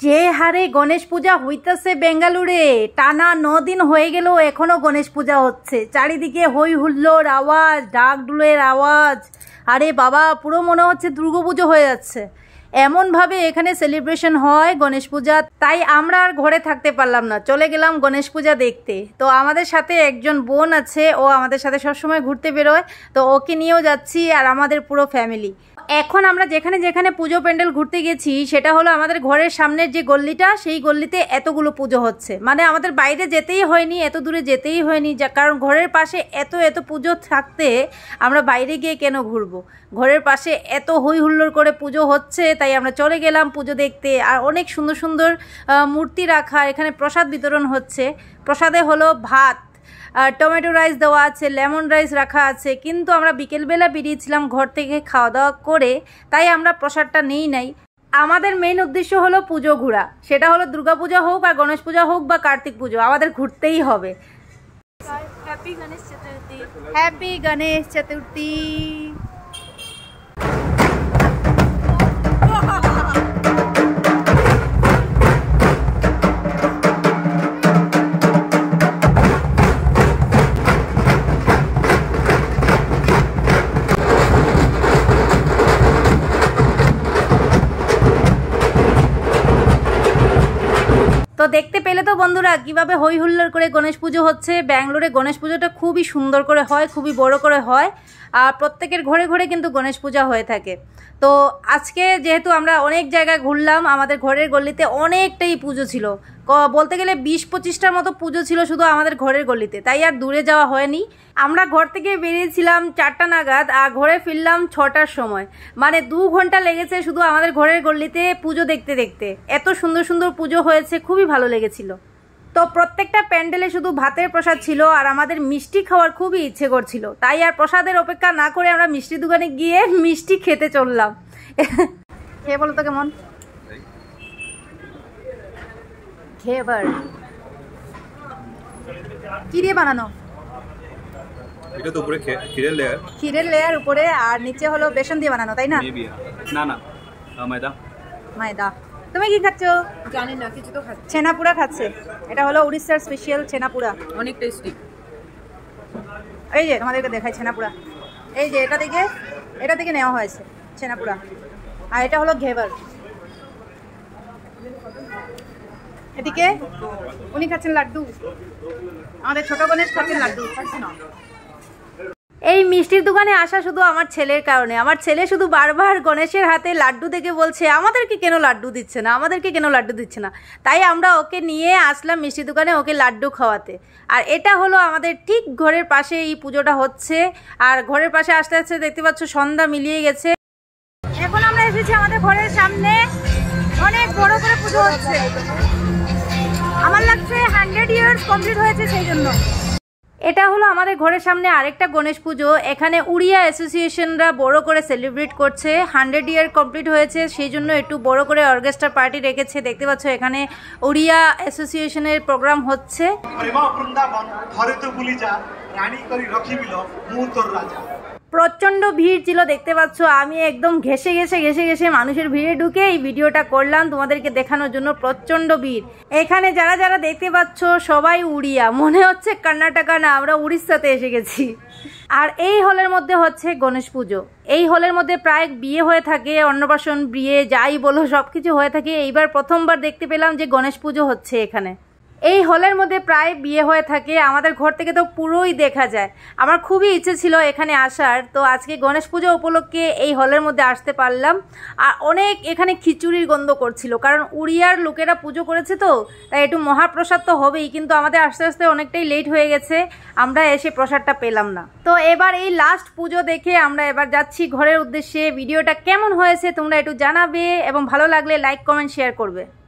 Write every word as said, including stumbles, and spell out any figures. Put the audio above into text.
যে হারে গণেশ পূজা হইতেছে বেঙ্গালুরে, টানা ন দিন হয়ে গেল এখনো গণেশ পূজা হচ্ছে। চারিদিকে হই হুল্লোড় আওয়াজ, ঢাক ঢোলের আওয়াজ। আরে বাবা, পুরো মনে হচ্ছে দুর্গাপুজো হয়ে যাচ্ছে, এমনভাবে এখানে সেলিব্রেশন হয় গণেশ পূজা। তাই আমরা আর ঘরে থাকতে পারলাম না, চলে গেলাম গণেশ পূজা দেখতে। তো আমাদের সাথে একজন বোন আছে, ও আমাদের সাথে সবসময় ঘুরতে বেরোয়, তো ওকে নিয়েও যাচ্ছি আর আমাদের পুরো ফ্যামিলি। এখন আমরা যেখানে যেখানে পুজো প্যান্ডেল ঘুরতে গেছি সেটা হলো আমাদের ঘরের সামনের যে গল্লিটা, সেই গল্লিতে এতগুলো পুজো হচ্ছে। মানে আমাদের বাইরে যেতেই হয়নি, এত দূরে যেতেই হয়নি, যা কারণ ঘরের পাশে এত এত পুজো থাকতে আমরা বাইরে গিয়ে কেন ঘুরবো। ঘরের পাশে এত হই হুল্লোড় করে পুজো হচ্ছে, তাই আমরা চলে গেলাম পুজো দেখতে। আর অনেক সুন্দর সুন্দর মূর্তি রাখা, এখানে প্রসাদ বিতরণ হচ্ছে। প্রসাদে হলো ভাত, টমেটো রাইস দেওয়া আছে, লেমন রাইস রাখা আছে। কিন্তু আমরা বিকেলবেলা বেরিয়েছিলাম ঘর থেকে খাওয়া দাওয়া করে, তাই আমরা প্রসাদটা নেই নাই। আমাদের মেইন উদ্দেশ্য হলো পুজো ঘোরা, সেটা হলো দুর্গাপূজা হোক আর গণেশ পূজা হোক বা কার্তিক পুজো, আমাদের ঘুরতেই হবে। Happy Ganesh Chaturthi, happy Ganesh Chaturthi. তো দেখতে পেলে তো বন্ধুরা কিভাবে হই হুল্লোড় করে গণেশ পুজো হচ্ছে। ব্যাঙ্গালোরে গণেশ পুজোটা খুবই সুন্দর করে হয়, খুবই বড় করে হয়, আর প্রত্যেকের ঘরে ঘরে কিন্তু গণেশ পূজা হয়ে থাকে। তো আজকে যেহেতু আমরা অনেক জায়গায় ঘুরলাম, আমাদের ঘরের গলিতে অনেকটাই পুজো ছিল, বলতে গেলে বিশ পঁচিশটার মতো পুজো ছিল শুধু আমাদের ঘরের গলিতে, তাই আর দূরে যাওয়া হয়নি। আমরা ঘর থেকে বেরিয়েছিলাম চারটা নাগাদ আর ঘরে ফিরলাম ছটার সময়, মানে দু ঘন্টা লেগেছে শুধু আমাদের ঘরের গলিতে পুজো দেখতে দেখতে। এত সুন্দর সুন্দর পুজো হয়েছে, খুবই ভালো লেগেছিল। তো প্রত্যেকটা প্যান্ডেলে শুধু ভাতের প্রসাদ ছিল, আর আমাদের মিষ্টি খাওয়ার খুবই ইচ্ছে করছিল, তাই আর প্রসাদের অপেক্ষা না করে আমরা মিষ্টি দোকানে গিয়ে মিষ্টি খেতে চললাম। খেয়ে বলো তো কেমন? ঘেবার কি দিয়ে বানানো? এটা তো উপরে ক্ষীরের লেয়ার, ক্ষীরের লেয়ার উপরে, আর নিচে হলো বেসন দিয়ে বানানো, তাই না? না না ময়দা। ময়দা। তুমি কি খাচ্ছো? জানি না, কিছু তো খাচ্ছি। ছেনাপুরা খাচ্ছে, এটা হলো উড়িষ্যার স্পেশাল ছেনাপুরা, অনেক টেস্টি। এই যে তোমাদেরকে দেখাই ছেনাপুরা, এই যে এটা থেকে এটা থেকে নেওয়া হয়েছে ছেনাপুরা, আর এটা হলো ঘেবার। এদিকে উনি খাচ্ছেন লাড্ডু, আমাদের ছোট গণেশ খাচ্ছেন লাড্ডু। এই মিষ্টির দোকানে আসা শুধু আমার ছেলের কারণে। আমার ছেলে শুধু বারবার গণেশের হাতে লাড্ডু দেখে বলছে আমাদেরকে কেন লাড্ডু দিচ্ছে না, আমাদেরকে কেন লাড্ডু দিচ্ছে না। তাই আমরা ওকে নিয়ে আসলাম মিষ্টির দোকানে ওকে লাড্ডু খাওয়াতে। আর এটা হলো আমাদের ঠিক ঘরের পাশে এই পুজোটা হচ্ছে, আর ঘরের পাশে আস্তে আস্তে দেখতে পাচ্ছ সন্ধ্যা মিলিয়ে গেছে। এখন আমরা এসেছি আমাদের ঘরের সামনে, অনেক বড় করে পুজো হচ্ছে। আমার লাগছে হান্ড্রেড ইয়ার্স কমপ্লিট হয়েছে সেই জন্য। এটা হলো আমাদের ঘরের সামনে আরেকটা গণেশ পুজো, এখানে উড়িয়া অ্যাসোসিয়েশনরা বড় করে সেলিব্রেট করছে, হান্ড্রেড ইয়ার কমপ্লিট হয়েছে সেই জন্য একটু বড় করে অর্কেস্ট্রা পার্টি রেখেছে। দেখতে পাচ্ছ এখানে উড়িয়া অ্যাসোসিয়েশনের প্রোগ্রাম হচ্ছে। প্রচণ্ড ভিড় ছিল দেখতে পাচ্ছ, আমি একদম ঘেসে ঘেসে ঘেসে ঘেসে মানুষের ভিড়ে ঢুকে এই ভিডিওটা করলাম তোমাদেরকে দেখানোর জন্য। প্রচণ্ড ভিড়। এখানে যারা যারা দেখতে পাচ্ছ সবাই উড়িয়া, মনে হচ্ছে কর্ণাটকা না, আমরা উড়িষ্যাতে এসে গেছি। আর এই হলের মধ্যে হচ্ছে গণেশ পুজো। এই হলের মধ্যে প্রায় বিয়ে হয়ে থাকে, অন্নপ্রাশন, বিয়ে যাই বলো সব কিছু হয়ে থাকে। এইবার প্রথমবার দেখতে পেলাম যে গণেশ পুজো হচ্ছে এখানে। এই হলের মধ্যে প্রায় বিয়ে হয়ে থাকে, আমাদের ঘর থেকে তো পুরোই দেখা যায়। আমার খুবই ইচ্ছে ছিল এখানে আসার, তো আজকে গণেশ পুজো উপলক্ষে এই হলের মধ্যে আসতে পারলাম। আর অনেক এখানে খিচুড়ির গন্ধ করছিল, কারণ উড়িয়ার লোকেরা পুজো করেছে তো, তাই একটু মহাপ্রসাদ তো হবেই। কিন্তু আমাদের আস্তে আস্তে অনেকটাই লেট হয়ে গেছে, আমরা এসে প্রসাদটা পেলাম না। তো এবার এই লাস্ট পুজো দেখে আমরা এবার যাচ্ছি ঘরের উদ্দেশ্যে। ভিডিওটা কেমন হয়েছে তোমরা একটু জানাবে, এবং ভালো লাগলে লাইক কমেন্ট শেয়ার করবে।